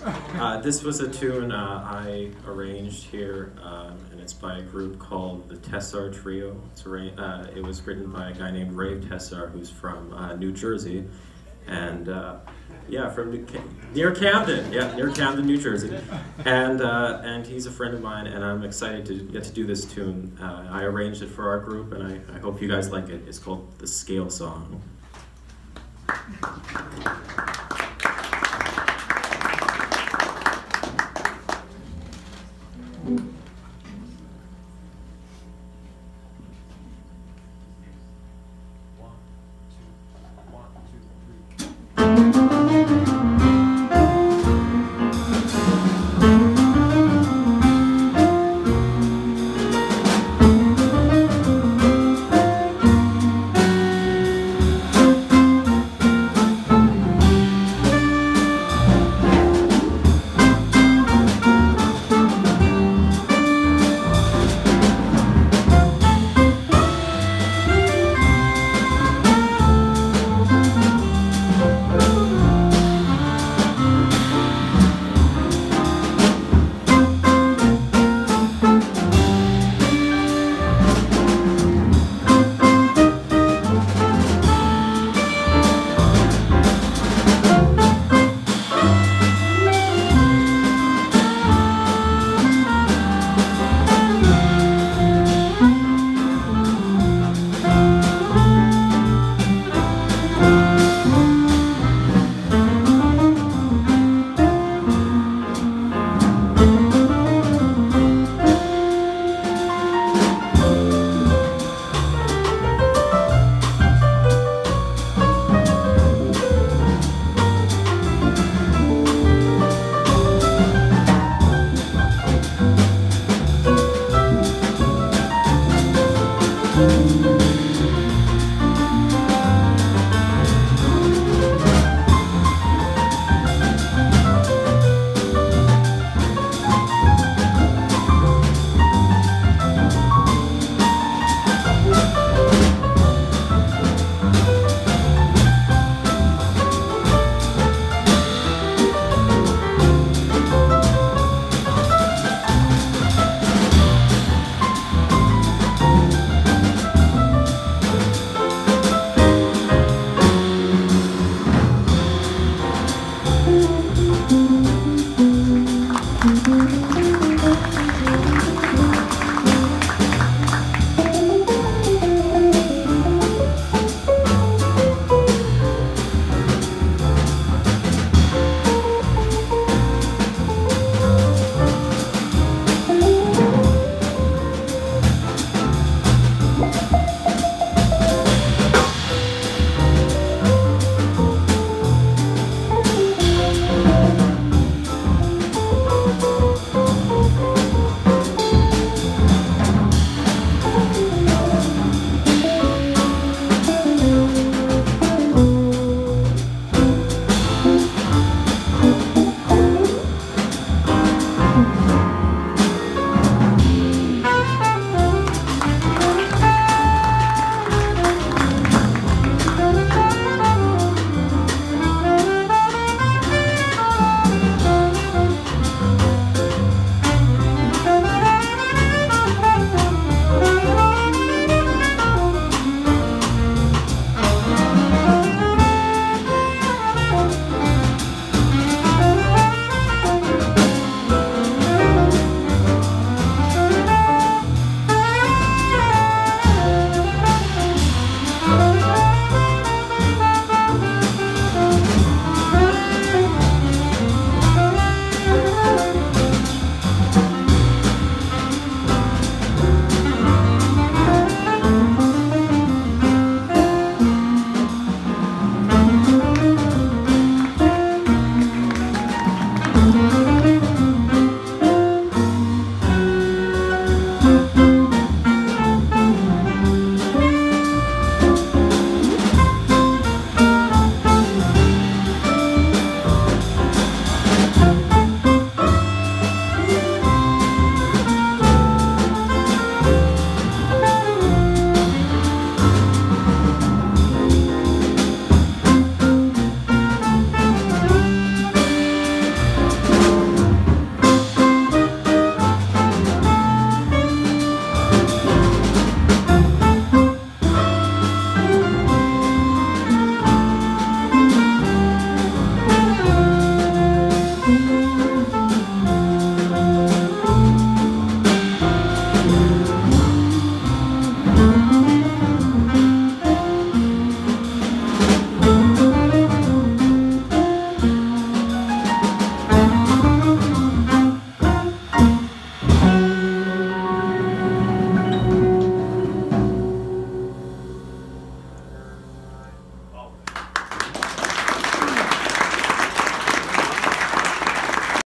This was a tune I arranged here, and it's by a group called the Tesar Trio. It was written by a guy named Rave Tesar, who's from New Jersey, and yeah, from near Camden, near Camden, New Jersey, and he's a friend of mine, and I'm excited to get to do this tune. I arranged it for our group, and I hope you guys like it. It's called the Scale Song.